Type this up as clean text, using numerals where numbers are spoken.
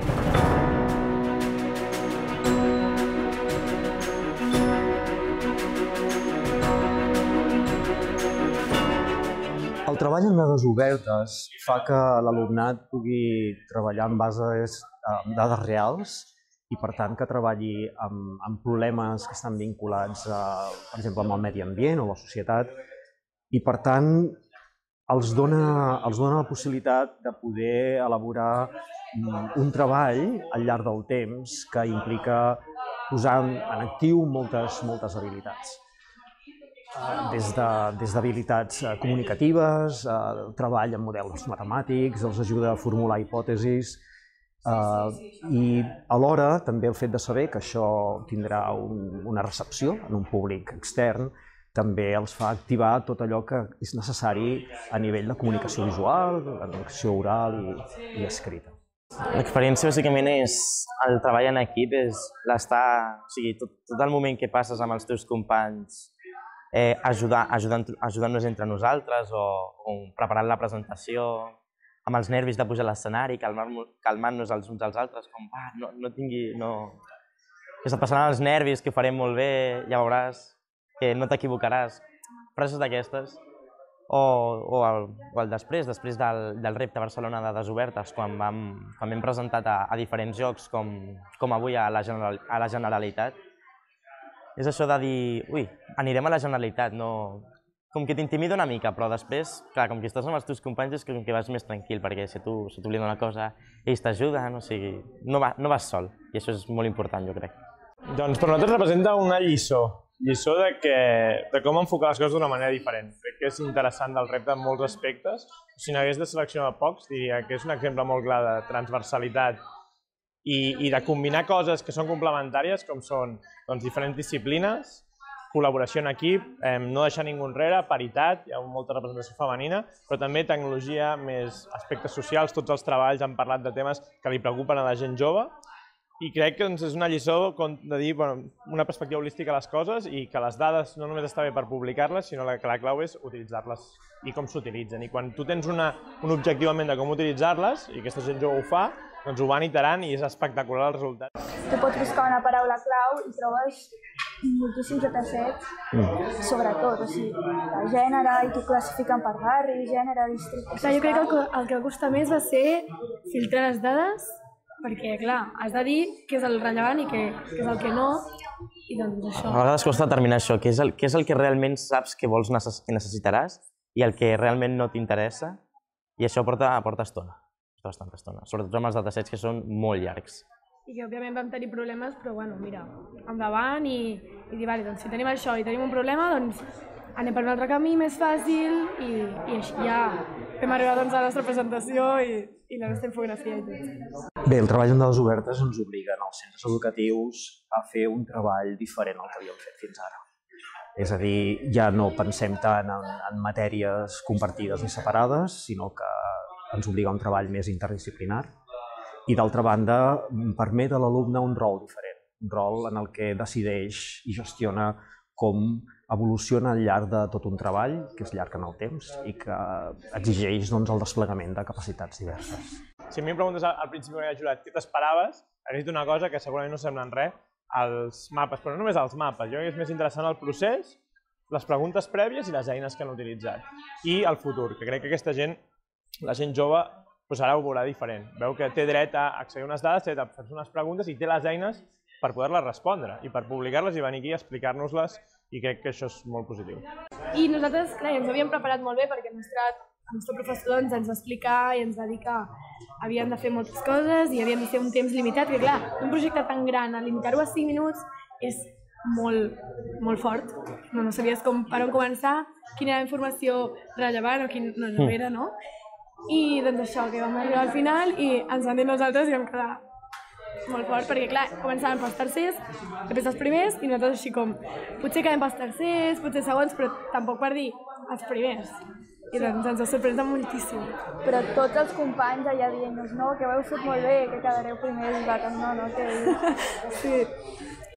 El treball en dades obertes fa que l'alumnat pugui treballar en bases de dades reals i, per tant, que treballi amb problemes que estan vinculats, per exemple, amb el medi ambient o la societat, i, per tant, els dona la possibilitat de poder elaborar un treball al llarg del temps que implica posar en actiu moltes habilitats. Des d'habilitats comunicatives, treball amb models matemàtics, els ajuda a formular hipòtesis i alhora també el fet de saber que això tindrà una recepció en un públic extern també els fa activar tot allò que és necessari a nivell de comunicació visual, de comunicació oral i escrita. L'experiència bàsicament és el treball en equip, és l'estar, o sigui, tot el moment que passes amb els teus companys ajudant-nos entre nosaltres o preparant la presentació, amb els nervis de pujar a l'escenari, calmant-nos els uns als altres, com que se't passaran els nervis, que ho farem molt bé, ja veuràs, que no t'equivocaràs, frases d'aquestes. O el després del repte Barcelona de Dades Obertes, quan hem presentat a diferents llocs, com avui a la Generalitat, és això de dir, ui, anirem a la Generalitat, com que t'intimida una mica, però després, clar, com que estàs amb els teus companys és com que vas més tranquil, perquè si tu t'oblida una cosa, ells t'ajuden, o sigui, no vas sol, i això és molt important, jo crec. Doncs per nosaltres representa una lliçó de com enfocar les coses d'una manera diferent. Crec que és interessant del repte en molts aspectes. Si n'hagués de seleccionar pocs, diria que és un exemple molt clar de transversalitat i de combinar coses que són complementàries, com són diferents disciplines, col·laboració en equip, no deixar ningú enrere, paritat, hi ha molta representació femenina, però també tecnologia, més aspectes socials, tots els treballs han parlat de temes que li preocupen a la gent jove, i crec que és una lliçó de dir una perspectiva holística a les coses i que les dades no només està bé per publicar-les, sinó que la clau és utilitzar-les i com s'utilitzen. I quan tu tens un objectiu en ment de com utilitzar-les, i aquesta gent jove ho fa, doncs ho van iterant i és espectacular el resultat. Tu pots buscar una paraula clau i trobes moltíssims datasets, sobretot, o sigui, de gènere, i t'ho classifiquen per barri, gènere, districte... Jo crec que el que costa més va ser filtrar les dades, perquè, clar, has de dir què és el rellevant i què és el que no, i doncs això. A vegades costa determinar això, què és el que realment saps que necessitaràs i el que realment no t'interessa, i això porta estona, bastanta estona, sobretot amb els datasets que són molt llargs. I que, òbviament, vam tenir problemes, però, bueno, mira, endavant i dir, vale, doncs si tenim això i tenim un problema, doncs anem per un altre camí més fàcil i així ja vam arribar a la nostra presentació i la nostra infografia i tot. Bé, el treball en dades obertes ens obliga als centres educatius a fer un treball diferent al que havíem fet fins ara. És a dir, ja no pensem tant en matèries compartides i separades, sinó que ens obliga a un treball més interdisciplinar i, d'altra banda, permet a l'alumne un rol diferent, un rol en el que decideix i gestiona com evoluciona al llarg de tot un treball, que és llarg en el temps i que exigeix el desplegament de capacitats diverses. Si a mi em preguntes al principi quan he jurat què t'esperaves, hagués dit una cosa que segurament no sembla en res, els mapes, però no només els mapes, jo crec que és més interessant el procés, les preguntes prèvies i les eines que han utilitzat. I el futur, que crec que aquesta gent, la gent jove, ara ho veurà diferent. Veu que té dret a accedir a unes dades, té dret a fer unes preguntes i té les eines per poder-les respondre i per publicar-les i venir aquí a explicar-nos-les, i crec que això és molt positiu. I nosaltres, clar, ens havíem preparat molt bé perquè el nostre professor ens va explicar i ens va dir que havíem de fer moltes coses i havíem de fer un temps limitat, que clar, un projecte tan gran, limitar-ho a 5 minuts és molt fort. No sabies per on començar, quina era la informació rellevant o quina no era, no? I doncs això, que vam arribar al final i ens van dir nosaltres i vam quedar molt fort, perquè clar, començàvem pels tercers, després els primers, i nosaltres així com, potser quedem pels tercers, potser segons, però tampoc per dir els primers. I doncs ens ha sorprès moltíssim. Però tots els companys allà dient-nos, no, que ho heu fet molt bé, que quedareu primers, i nosaltres, no, què dius? Sí,